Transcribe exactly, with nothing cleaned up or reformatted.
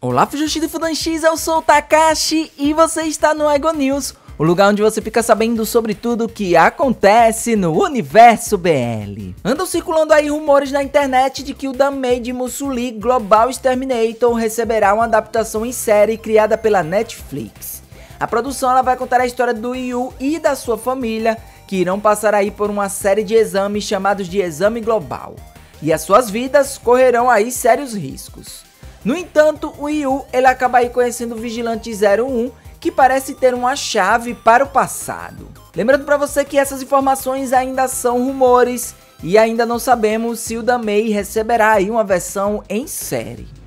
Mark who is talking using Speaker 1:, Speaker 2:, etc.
Speaker 1: Olá, Fujoshi do Fudanx, eu sou o Takashi e você está no Ego News, o lugar onde você fica sabendo sobre tudo o que acontece no Universo B L. Andam circulando aí rumores na internet de que o Danmei de Musuli Global Exterminator receberá uma adaptação em série criada pela Netflix. A produção ela vai contar a história do Yu e da sua família, que irão passar aí por uma série de exames chamados de Exame Global. E as suas vidas correrão aí sérios riscos. No entanto, o Yu ele acaba aí conhecendo o Vigilante zero um, que parece ter uma chave para o passado. Lembrando para você que essas informações ainda são rumores e ainda não sabemos se o Danmei receberá aí uma versão em série.